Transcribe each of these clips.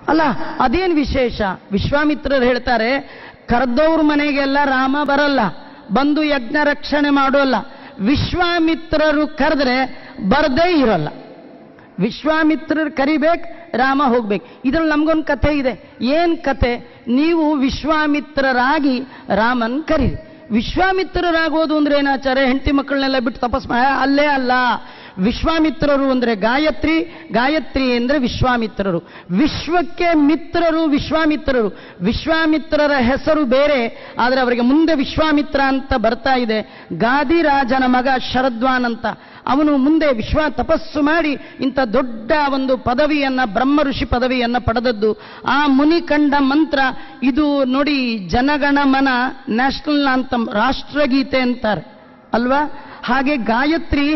ಅಲ್ಲ, ಅದೇನು ವಿಶೇಷ? ವಿಶ್ವಾಮಿತ್ರರು ಹೇಳ್ತಾರೆ, ಕರೆದವ್ರ ಮನೆಗೆಲ್ಲ ರಾಮ ಬರಲ್ಲ, ಬಂದು ಯಜ್ಞ ರಕ್ಷಣೆ ಮಾಡೋಲ್ಲ. ವಿಶ್ವಾಮಿತ್ರರು ಕರೆದ್ರೆ ಬರದೇ ಇರೋಲ್ಲ. ವಿಶ್ವಾಮಿತ್ರರು ಕರಿಬೇಕು, ರಾಮ ಹೋಗ್ಬೇಕು. ಇದ್ರಲ್ಲಿ ನಮಗೊಂದು ಕಥೆ ಇದೆ. ಏನು ಕಥೆ? ನೀವು ವಿಶ್ವಾಮಿತ್ರರಾಗಿ ರಾಮನ್ ಕರೀರಿ. ವಿಶ್ವಾಮಿತ್ರರಾಗೋದು ಅಂದ್ರೆ ಏನಾಚಾರ್ಯ? ಹೆಂಡತಿ ಮಕ್ಕಳನ್ನೆಲ್ಲ ಬಿಟ್ಟು ತಪಸ್ ಅಲ್ಲೇ ಅಲ್ಲ. ವಿಶ್ವಾಮಿತ್ರರು ಅಂದರೆ ಗಾಯತ್ರಿ, ಗಾಯತ್ರಿ ಅಂದರೆ ವಿಶ್ವಾಮಿತ್ರರು. ವಿಶ್ವಕ್ಕೆ ಮಿತ್ರರು ವಿಶ್ವಾಮಿತ್ರರು. ವಿಶ್ವಾಮಿತ್ರರ ಹೆಸರು ಬೇರೆ, ಆದರೆ ಅವರಿಗೆ ಮುಂದೆ ವಿಶ್ವಾಮಿತ್ರ ಅಂತ ಬರ್ತಾ ಇದೆ. ಗಾದಿರಾಜನ ಮಗ ಶರದ್ವಾನ್ ಅಂತ, ಅವನು ಮುಂದೆ ತಪಸ್ಸು ಮಾಡಿ ಇಂಥ ದೊಡ್ಡ ಒಂದು ಪದವಿಯನ್ನ, ಬ್ರಹ್ಮ ಋಷಿ ಪದವಿಯನ್ನ ಪಡೆದದ್ದು. ಆ ಮುನಿ ಕಂಡ ಮಂತ್ರ ಇದು ನೋಡಿ. ಜನಗಣಮನ ನ್ಯಾಷನಲ್ ಆಂಥಮ್, ರಾಷ್ಟ್ರಗೀತೆ ಅಂತಾರೆ ಅಲ್ವಾ? ಹಾಗೆ ಗಾಯತ್ರಿ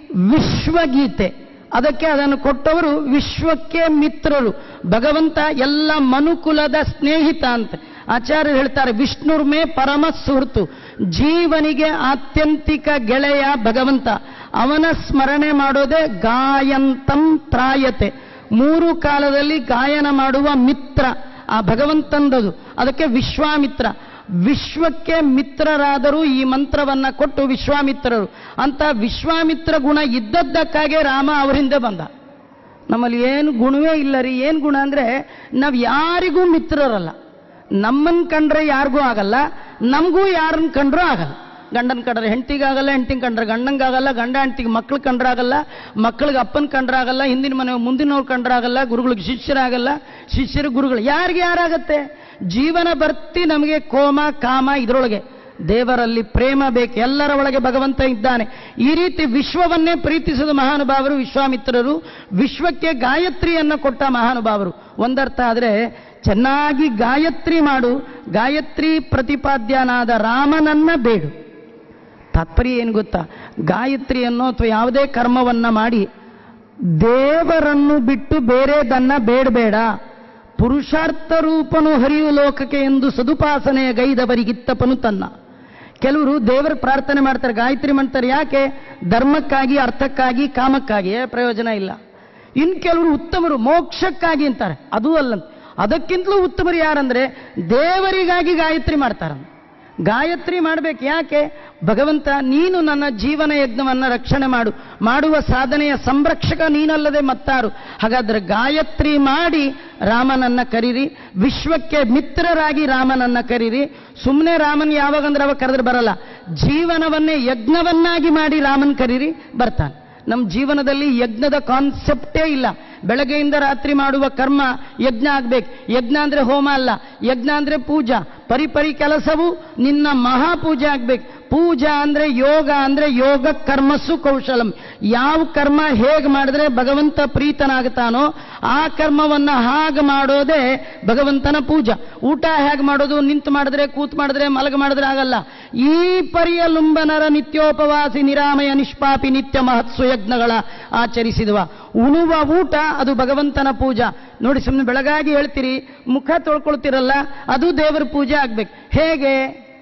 ವಿಶ್ವಗೀತೆ. ಅದಕ್ಕೆ ಅದನ್ನು ಕೊಟ್ಟವರು ವಿಶ್ವಕ್ಕೆ ಮಿತ್ರರು. ಭಗವಂತ ಎಲ್ಲ ಮನುಕುಲದ ಸ್ನೇಹಿತ ಅಂತ ಆಚಾರ್ಯರು ಹೇಳ್ತಾರೆ. ವಿಷ್ಣುರ್ಮೇ ಪರಮ ಸುಹೃತು, ಜೀವನಿಗೆ ಆತ್ಯಂತಿಕ ಗೆಳೆಯ ಭಗವಂತ. ಅವನ ಸ್ಮರಣೆ ಮಾಡೋದೇ ಗಾಯಂತಂ ತ್ರಾಯತೆ. 3 ಕಾಲದಲ್ಲಿ ಗಾಯನ ಮಾಡುವ ಮಿತ್ರ ಆ ಭಗವಂತಂದದು. ಅದಕ್ಕೆ ವಿಶ್ವಾಮಿತ್ರ. ವಿಶ್ವಕ್ಕೆ ಮಿತ್ರರಾದರೂ ಈ ಮಂತ್ರವನ್ನ ಕೊಟ್ಟು ವಿಶ್ವಾಮಿತ್ರರು ಅಂತ. ವಿಶ್ವಾಮಿತ್ರ ಗುಣ ಇದ್ದದ್ದಕ್ಕಾಗೆ ರಾಮ ಅವರಿಂದ ಬಂದ. ನಮ್ಮಲ್ಲಿ ಏನು ಗುಣವೇ ಇಲ್ಲ ರೀ. ಏನು ಗುಣ ಅಂದರೆ ನಾವು ಯಾರಿಗೂ ಮಿತ್ರರಲ್ಲ. ನಮ್ಮನ್ನು ಕಂಡ್ರೆ ಯಾರಿಗೂ ಆಗಲ್ಲ, ನಮಗೂ ಯಾರನ್ನ ಕಂಡ್ರೂ ಆಗಲ್ಲ. ಗಂಡನ ಕಂಡ್ರೆ ಹೆಂಡತಿಗಾಗಲ್ಲ, ಹೆಂಡತಿನ ಕಂಡ್ರೆ ಗಂಡಂಗಾಗಲ್ಲ, ಗಂಡ ಹೆಂಡತಿಗೆ ಮಕ್ಳು ಕಂಡ್ರಾಗಲ್ಲ, ಮಕ್ಕಳಿಗೆ ಅಪ್ಪನ ಕಂಡ್ರಾಗಲ್ಲ, ಹಿಂದಿನ ಮನೆ ಮುಂದಿನವ್ರು ಕಂಡ್ರಾಗಲ್ಲ, ಗುರುಗಳಿಗೆ ಶಿಷ್ಯರಾಗಲ್ಲ, ಶಿಷ್ಯರು ಗುರುಗಳು. ಯಾರಿಗೆ ಯಾರಾಗತ್ತೆ? ಜೀವನ ಬರ್ತಿ ನಮಗೆ ಕೋಮ ಕಾಮ ಇದರೊಳಗೆ. ದೇವರಲ್ಲಿ ಪ್ರೇಮ ಬೇಕು, ಎಲ್ಲರ ಒಳಗೆ ಭಗವಂತ ಇದ್ದಾನೆ. ಈ ರೀತಿ ವಿಶ್ವವನ್ನೇ ಪ್ರೀತಿಸಿದ ಮಹಾನುಭಾವರು ವಿಶ್ವಾಮಿತ್ರರು. ವಿಶ್ವಕ್ಕೆ ಗಾಯತ್ರಿಯನ್ನು ಕೊಟ್ಟ ಮಹಾನುಭಾವರು. ಒಂದರ್ಥ ಆದರೆ ಚೆನ್ನಾಗಿ ಗಾಯತ್ರಿ ಮಾಡು, ಗಾಯತ್ರಿ ಪ್ರತಿಪಾದ್ಯನಾದ ರಾಮನನ್ನ ಬೇಡು. ತಾತ್ಪರ್ಯ ಏನು ಗೊತ್ತಾ? ಗಾಯತ್ರಿಯನ್ನು ಅಥವಾ ಯಾವುದೇ ಕರ್ಮವನ್ನ ಮಾಡಿ ದೇವರನ್ನು ಬಿಟ್ಟು ಬೇರೆದನ್ನ ಬೇಡಬೇಡ. ಪುರುಷಾರ್ಥ ರೂಪನು ಹರಿಯು ಲೋಕಕ್ಕೆ ಎಂದು ಸದುಪಾಸನೆಯ ಗೈದವರಿಗಿತ್ತಪನು ತನ್ನ. ಕೆಲವರು ದೇವರ ಪ್ರಾರ್ಥನೆ ಮಾಡ್ತಾರೆ, ಗಾಯತ್ರಿ ಮಾಡ್ತಾರೆ. ಯಾಕೆ? ಧರ್ಮಕ್ಕಾಗಿ, ಅರ್ಥಕ್ಕಾಗಿ, ಕಾಮಕ್ಕಾಗಿ. ಪ್ರಯೋಜನ ಇಲ್ಲ. ಇನ್ನು ಕೆಲವರು ಉತ್ತಮರು ಮೋಕ್ಷಕ್ಕಾಗಿ ಅಂತಾರೆ, ಅದೂ ಅಲ್ಲ. ಅದಕ್ಕಿಂತಲೂ ಉತ್ತಮರು ಯಾರಂದ್ರೆ ದೇವರಿಗಾಗಿ ಗಾಯತ್ರಿ ಮಾಡ್ತಾರೆ. ಗಾಯತ್ರಿ ಮಾಡಬೇಕು. ಯಾಕೆ? ಭಗವಂತ ನೀನು ನನ್ನ ಜೀವನ ಯಜ್ಞವನ್ನು ರಕ್ಷಣೆ ಮಾಡುವ ಸಾಧನೆಯ ಸಂರಕ್ಷಕ ನೀನಲ್ಲದೆ ಮತ್ತಾರು. ಹಾಗಾದ್ರೆ ಗಾಯತ್ರಿ ಮಾಡಿ ರಾಮನನ್ನ ಕರೀರಿ. ವಿಶ್ವಕ್ಕೆ ಮಿತ್ರರಾಗಿ ರಾಮನನ್ನ ಕರೀರಿ. ಸುಮ್ಮನೆ ರಾಮನ್ ಯಾವಾಗಂದ್ರೆ ಅವಾಗ ಕರೆದ್ರೆ ಬರಲ್ಲ. ಜೀವನವನ್ನೇ ಯಜ್ಞವನ್ನಾಗಿ ಮಾಡಿ ರಾಮನ್ ಕರೀರಿ, ಬರ್ತಾನೆ. ನಮ್ಮ ಜೀವನದಲ್ಲಿ ಯಜ್ಞದ ಕಾನ್ಸೆಪ್ಟೇ ಇಲ್ಲ. ಬೆಳಗ್ಗೆಯಿಂದ ರಾತ್ರಿ ಮಾಡುವ ಕರ್ಮ ಯಜ್ಞ ಆಗ್ಬೇಕು. ಯಜ್ಞ ಅಂದ್ರೆ ಹೋಮ ಅಲ್ಲ, ಯಜ್ಞ ಅಂದ್ರೆ ಪೂಜಾ. ಪರಿಪರಿ ಕೆಲಸವು ನಿನ್ನ ಮಹಾಪೂಜೆ ಆಗ್ಬೇಕು. ಪೂಜಾ ಅಂದ್ರೆ ಯೋಗ, ಅಂದ್ರೆ ಯೋಗ ಕರ್ಮಸ್ಸು ಕೌಶಲಂ. ಯಾವ ಕರ್ಮ ಹೇಗೆ ಮಾಡಿದ್ರೆ ಭಗವಂತ ಪ್ರೀತನಾಗ್ತಾನೋ ಆ ಕರ್ಮವನ್ನ ಹಾಗೆ ಮಾಡೋದೇ ಭಗವಂತನ ಪೂಜಾ. ಊಟ ಹೇಗೆ ಮಾಡೋದು? ನಿಂತು ಮಾಡಿದ್ರೆ, ಕೂತ್ ಮಾಡಿದ್ರೆ, ಮಲಗ ಮಾಡಿದ್ರೆ ಆಗಲ್ಲ. ಈ ಪರಿಯ ಲುಂಬನರ ನಿತ್ಯೋಪವಾಸಿ ನಿರಾಮಯ ನಿಷ್ಪಾಪಿ ನಿತ್ಯ ಮಹತ್ಸು ಯಜ್ಞಗಳ ಆಚರಿಸಿದವ. ಉಣುವ ಊಟ ಅದು ಭಗವಂತನ ಪೂಜಾ. ನೋಡಿ, ಸುಮ್ಮನೆ ಬೆಳಗಾಗಿ ಹೇಳ್ತೀರಿ, ಮುಖ ತೊಳ್ಕೊಳ್ತಿರಲ್ಲ, ಅದು ದೇವರ ಪೂಜೆ ಆಗ್ಬೇಕು. ಹೇಗೆ?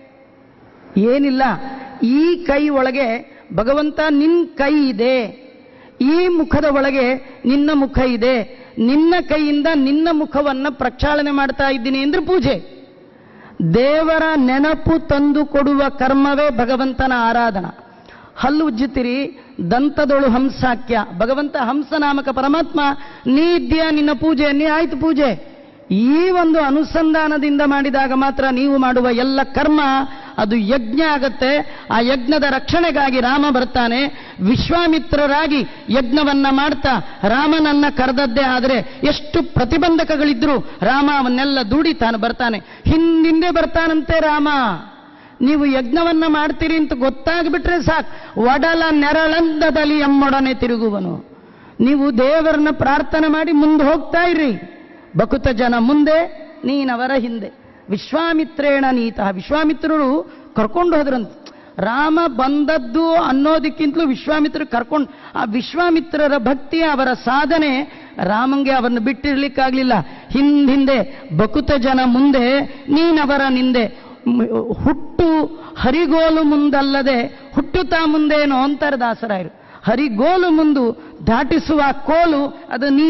ಏನಿಲ್ಲ, ಈ ಕೈ ಒಳಗೆ ಭಗವಂತ ನಿನ್ನ ಕೈ ಇದೆ, ಈ ಮುಖದ ಒಳಗೆ ನಿನ್ನ ಮುಖ ಇದೆ, ನಿನ್ನ ಕೈಯಿಂದ ನಿನ್ನ ಮುಖವನ್ನು ಪ್ರಕ್ಷಾಳನೆ ಮಾಡ್ತಾ ಇದ್ದೀನಿ ಅಂದ್ರೆ ಪೂಜೆ. ದೇವರ ನೆನಪು ತಂದು ಕೊಡುವ ಕರ್ಮವೇ ಭಗವಂತನ ಆರಾಧನಾ. ಹಲ್ಲು ಉಜ್ಜುತ್ತೀರಿ, ದಂತದೊಳು ಹಂಸಾಖ್ಯ. ಭಗವಂತ ಹಂಸನಾಮಕ ಪರಮಾತ್ಮ ನೀ ಇದ್ದೀಯ, ನಿನ್ನ ಪೂಜೆ ನೀ ಆಯ್ತು ಪೂಜೆ. ಈ ಒಂದು ಅನುಸಂಧಾನದಿಂದ ಮಾಡಿದಾಗ ಮಾತ್ರ ನೀವು ಮಾಡುವ ಎಲ್ಲ ಕರ್ಮ ಅದು ಯಜ್ಞ ಆಗತ್ತೆ. ಆ ಯಜ್ಞದ ರಕ್ಷಣೆಗಾಗಿ ರಾಮ ಬರ್ತಾನೆ. ವಿಶ್ವಾಮಿತ್ರರಾಗಿ ಯಜ್ಞವನ್ನ ಮಾಡ್ತಾ ರಾಮನನ್ನ ಕರೆದದ್ದೇ ಆದರೆ ಎಷ್ಟು ಪ್ರತಿಬಂಧಕಗಳಿದ್ರು ರಾಮ ಅವನ್ನೆಲ್ಲ ದೂಡಿ ತಾನು ಬರ್ತಾನೆ. ಹಿಂದಿಂದೆ ಬರ್ತಾನಂತೆ ರಾಮ. ನೀವು ಯಜ್ಞವನ್ನ ಮಾಡ್ತೀರಿ ಅಂತ ಗೊತ್ತಾಗ್ಬಿಟ್ರೆ ಸಾಕು, ಒಡಲ ನೆರಳಂದದಲ್ಲಿ ಎಮ್ಮೊಡನೆ ತಿರುಗುವನು. ನೀವು ದೇವರನ್ನ ಪ್ರಾರ್ಥನೆ ಮಾಡಿ ಮುಂದೆ ಹೋಗ್ತಾ ಇರ್ರಿ. ಬಕುತ ಜನ ಮುಂದೆ, ನೀನವರ ಹಿಂದೆ. ವಿಶ್ವಾಮಿತ್ರೇಣ ನೀತಃ. ವಿಶ್ವಾಮಿತ್ರರು ಕರ್ಕೊಂಡು ಹೋದ್ರಂತೆ. ರಾಮ ಬಂದದ್ದು ಅನ್ನೋದಕ್ಕಿಂತಲೂ ವಿಶ್ವಾಮಿತ್ರರು ಕರ್ಕೊಂಡು, ಆ ವಿಶ್ವಾಮಿತ್ರರ ಭಕ್ತಿ, ಅವರ ಸಾಧನೆ ರಾಮಂಗೆ ಅವರನ್ನು ಬಿಟ್ಟಿರ್ಲಿಕ್ಕಾಗ್ಲಿಲ್ಲ. ಹಿಂದೆ ಬಕುತ ಜನ ಮುಂದೆ, ನೀನವರ ನಿಂದೆ. ಹುಟ್ಟು ಹರಿಗೋಲು ಮುಂದಲ್ಲದೆ ಹುಟ್ಟುತ್ತಾ ಮುಂದೇನೋ ಅಂತಾರೆ ದಾಸರಾಯರು. ಹರಿಗೋಲು ಮುಂದು ದಾಟಿಸುವ ಕೋಲು ಅದು ನೀನು.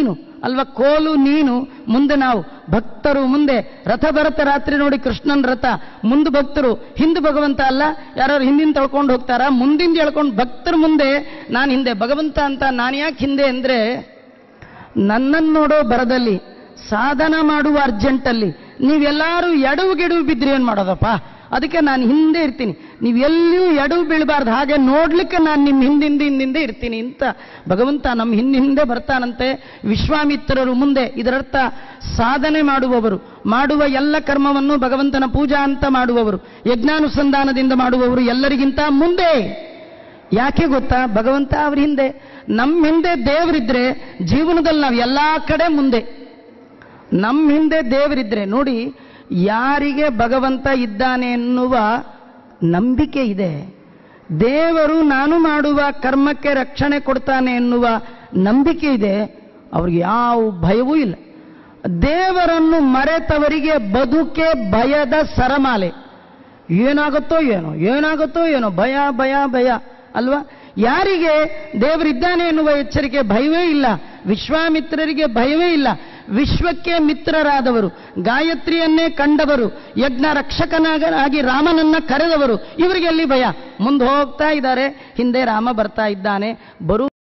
ಅಲ್ವಾ? ಕೋಲು ನೀನು, ಮುಂದೆ ನಾವು ಭಕ್ತರು. ಮುಂದೆ ರಥ ಬರುತ್ತೆ ರಾತ್ರಿ ನೋಡಿ, ಕೃಷ್ಣನ ರಥ. ಮುಂದೆ ಭಕ್ತರು, ಹಿಂದೆ ಭಗವಂತ ಅಲ್ಲ. ಯಾರು ಹಿಂದಿನ ತಳ್ಕೊಂಡು ಹೋಗ್ತಾರ, ಮುಂದಿಂದ ಹೇಳ್ಕೊಂಡು ಭಕ್ತರು ಮುಂದೆ, ನಾನು ಹಿಂದೆ ಭಗವಂತ ಅಂತ. ನಾನು ಯಾಕೆ ಹಿಂದೆ ಅಂದರೆ, ನನ್ನನ್ನು ನೋಡೋ ಬರದಲ್ಲಿ, ಸಾಧನ ಮಾಡುವ ಅರ್ಜೆಂಟಲ್ಲಿ ನೀವೆಲ್ಲರೂ ಎಡವು ಗೆಡವು ಬಿದ್ದರೆ ಏನು ಮಾಡೋದಪ್ಪ? ಅದಕ್ಕೆ ನಾನು ಹಿಂದೆ ಇರ್ತೀನಿ, ನೀವು ಎಲ್ಲಿಯೂ ಎಡವು ಬೀಳಬಾರ್ದು, ಹಾಗೆ ನೋಡ್ಲಿಕ್ಕೆ ನಾನು ನಿಮ್ಮ ಹಿಂದಿಂದೆ ಇರ್ತೀನಿ ಅಂತ ಭಗವಂತ ನಮ್ಮ ಹಿಂದೆ ಬರ್ತಾನಂತೆ. ವಿಶ್ವಾಮಿತ್ರರು ಮುಂದೆ, ಇದರರ್ಥ ಸಾಧನೆ ಮಾಡುವವರು, ಮಾಡುವ ಎಲ್ಲ ಕರ್ಮವನ್ನು ಭಗವಂತನ ಪೂಜಾ ಅಂತ ಮಾಡುವವರು, ಯಜ್ಞಾನುಸಂಧಾನದಿಂದ ಮಾಡುವವರು ಎಲ್ಲರಿಗಿಂತ ಮುಂದೆ. ಯಾಕೆ ಗೊತ್ತಾ? ಭಗವಂತ ಅವ್ರ ಹಿಂದೆ. ನಮ್ಮ ಹಿಂದೆ ದೇವರಿದ್ರೆ ಜೀವನದಲ್ಲಿ ನಾವು ಎಲ್ಲ ಕಡೆ ಮುಂದೆ. ನಮ್ಮ ಹಿಂದೆ ದೇವರಿದ್ರೆ ನೋಡಿ, ಯಾರಿಗೆ ಭಗವಂತ ಇದ್ದಾನೆ ಎನ್ನುವ ನಂಬಿಕೆ ಇದೆ, ದೇವರು ನಾನು ಮಾಡುವ ಕರ್ಮಕ್ಕೆ ರಕ್ಷಣೆ ಕೊಡ್ತಾನೆ ಎನ್ನುವ ನಂಬಿಕೆ ಇದೆ, ಅವ್ರಿಗೆ ಯಾವ ಭಯವೂ ಇಲ್ಲ. ದೇವರನ್ನು ಮರೆತವರಿಗೆ ಬದುಕೆ ಭಯದ ಸರಮಾಲೆ. ಏನಾಗುತ್ತೋ ಏನೋ ಭಯ ಭಯ ಭಯ ಅಲ್ವಾ? ಯಾರಿಗೆ ದೇವರಿದ್ದಾನೆ ಎನ್ನುವ ಎಚ್ಚರಿಕೆ, ಭಯವೇ ಇಲ್ಲ. ವಿಶ್ವಾಮಿತ್ರರಿಗೆ ಭಯವೇ ಇಲ್ಲ. ವಿಶ್ವಕ್ಕೆ ಮಿತ್ರರಾದವರು, ಗಾಯತ್ರಿಯನ್ನೇ ಕಂಡವರು, ಯಜ್ಞ ರಕ್ಷಕನಾಗಿ ರಾಮನನ್ನ ಕರೆದವರು, ಇವರಿಗೆ ಎಲ್ಲಿ ಭಯ? ಮುಂದೆ ಹೋಗ್ತಾ ಇದ್ದಾರೆ, ಹಿಂದೆ ರಾಮ ಬರ್ತಾ ಇದ್ದಾನೆ.